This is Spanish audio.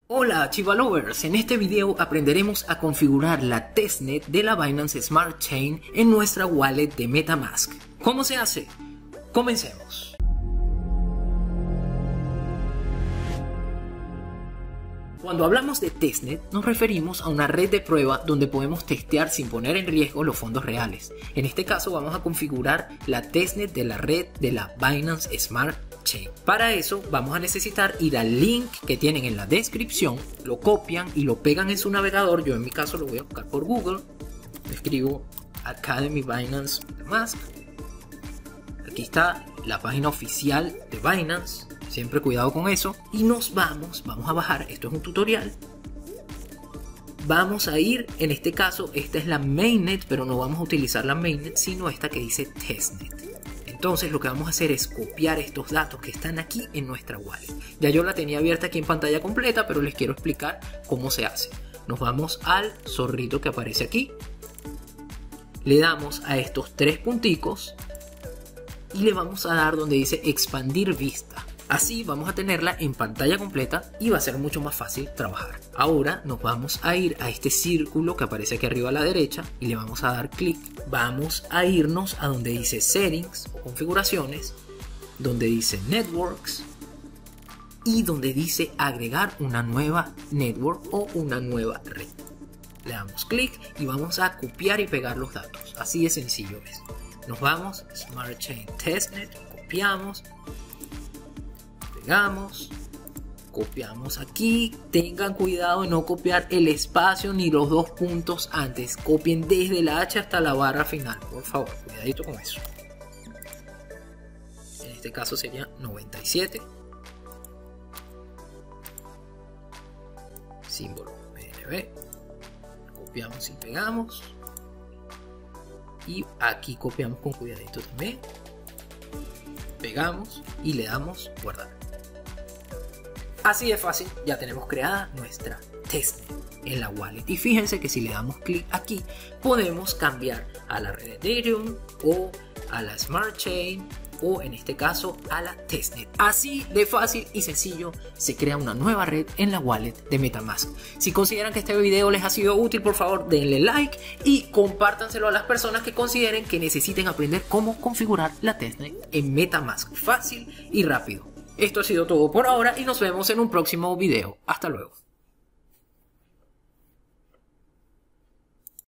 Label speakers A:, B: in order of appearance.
A: Hola Chivalovers, en este video aprenderemos a configurar la testnet de la Binance Smart Chain en nuestra wallet de MetaMask. ¿Cómo se hace? Comencemos. Cuando hablamos de testnet, nos referimos a una red de prueba donde podemos testear sin poner en riesgo los fondos reales. En este caso vamos a configurar la testnet de la red de la Binance Smart Chain. Para eso vamos a necesitar ir al link que tienen en la descripción, lo copian y lo pegan en su navegador. Yo en mi caso lo voy a buscar por Google, escribo Academy Binance MetaMask. Aquí está la página oficial de Binance. Siempre cuidado con eso. Y nos vamos a bajar. Esto es un tutorial. Vamos a ir, en este caso, esta es la mainnet, pero no vamos a utilizar la mainnet, sino esta que dice testnet. Entonces lo que vamos a hacer es copiar estos datos que están aquí en nuestra wallet. Ya yo la tenía abierta aquí en pantalla completa, pero les quiero explicar cómo se hace. Nos vamos al zorrito que aparece aquí. Le damos a estos tres punticos y le vamos a dar donde dice expandir vista. Así vamos a tenerla en pantalla completa y va a ser mucho más fácil trabajar. Ahora nos vamos a ir a este círculo que aparece aquí arriba a la derecha y le vamos a dar clic. Vamos a irnos a donde dice Settings o Configuraciones, donde dice Networks y donde dice agregar una nueva network o una nueva red. Le damos clic y vamos a copiar y pegar los datos. Así de sencillo es. Nos vamos, Smart Chain Testnet, copiamos. Copiamos aquí. Tengan cuidado de no copiar el espacio ni los dos puntos antes. Copien desde la H hasta la barra final, por favor, cuidadito con eso. En este caso sería 97. Símbolo BNB. Copiamos y pegamos. Y aquí copiamos con cuidadito también. Pegamos y le damos guardar. Así de fácil, ya tenemos creada nuestra testnet en la wallet. Y fíjense que si le damos clic aquí, podemos cambiar a la red de Ethereum o a la Smart Chain o en este caso a la testnet. Así de fácil y sencillo se crea una nueva red en la wallet de MetaMask. Si consideran que este video les ha sido útil, por favor denle like y compártanselo a las personas que consideren que necesiten aprender cómo configurar la testnet en MetaMask fácil y rápido. Esto ha sido todo por ahora y nos vemos en un próximo video. Hasta luego.